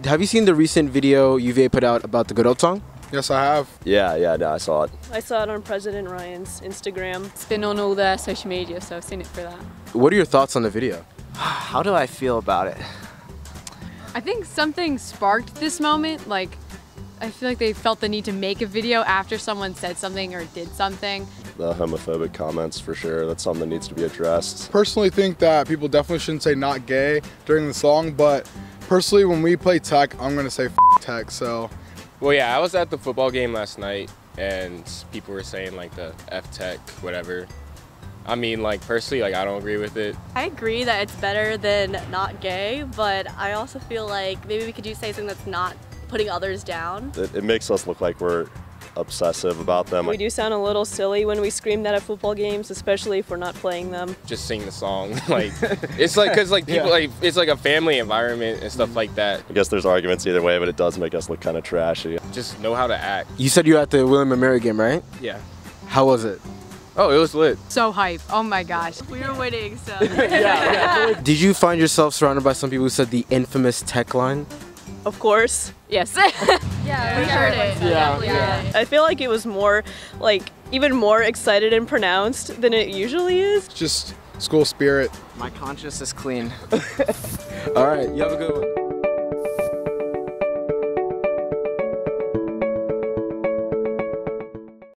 have you seen the recent video UVA put out about the Good Old song? Yes, I have. Yeah, no, I saw it. I saw it on President Ryan's Instagram. It's been on all their social media, so I've seen it for that. What are your thoughts on the video? How do I feel about it? I think something sparked this moment. Like, I feel like they felt the need to make a video after someone said something or did something. The homophobic comments, for sure, that's something that needs to be addressed. Personally think that people definitely shouldn't say not gay during the song, but personally when we play tech, I'm gonna say tech, so. Well, yeah, I was at the football game last night and people were saying like the F-tech, whatever. I mean, like, personally, like, I don't agree with it. I agree that it's better than not gay, but I also feel like maybe we could say something that's not putting others down. It makes us look like we're obsessive about them. We do sound a little silly when we scream that at football games, especially if we're not playing them. Just sing the song. Like, it's like, cause like people, like, it's like a family environment and stuff like that. I guess there's arguments either way, but it does make us look kind of trashy. Just know how to act. You said you were at the William & Mary game, right? Yeah. How was it? Oh, it was lit. So hype. Oh my gosh. We were winning, so. Did you find yourself surrounded by some people who said the infamous tech line? Of course. Yes. Yeah, we heard it. Yeah. I feel like it was more, like, even more excited and pronounced than it usually is. Just school spirit. My conscience is clean. All right, you have a good one.